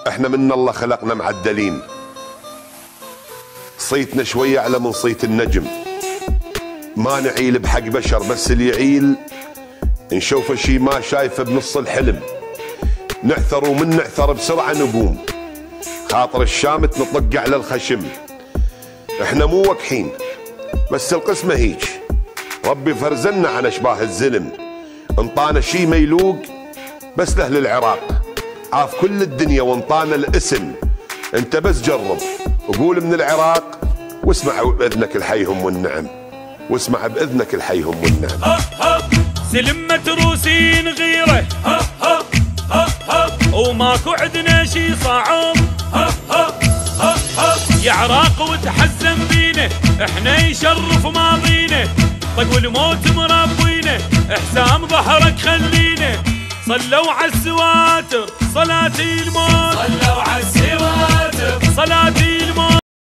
احنا من الله خلقنا معدلين، صيتنا شوية أعلى من صيت النجم، ما نعيل بحق بشر، بس اللي يعيل نشوفه شي ما شايفه بنص الحلم، نعثر ومن نعثر بسرعة نقوم، خاطر الشامت نطق على الخشم. احنا مو وكحين بس القسمة هيج، ربي فرزنا عن اشباه الزلم، انطانا شي ميلوق بس لاهل العراق، عاف كل الدنيا وانطانا الاسم. انت بس جرب وقول من العراق، واسمع باذنك الحيهم والنعم، واسمع باذنك الحيهم والنعم. سلم متروسين غيره وماكو عدنا شي صعب، يا عراق وتحزم بينا، احنا يشرف ماضينا، طق والموت مربينا، احسام ظهرك خلينا. صلوا عالسواتر صلاة الموت، صلوا عالسواتر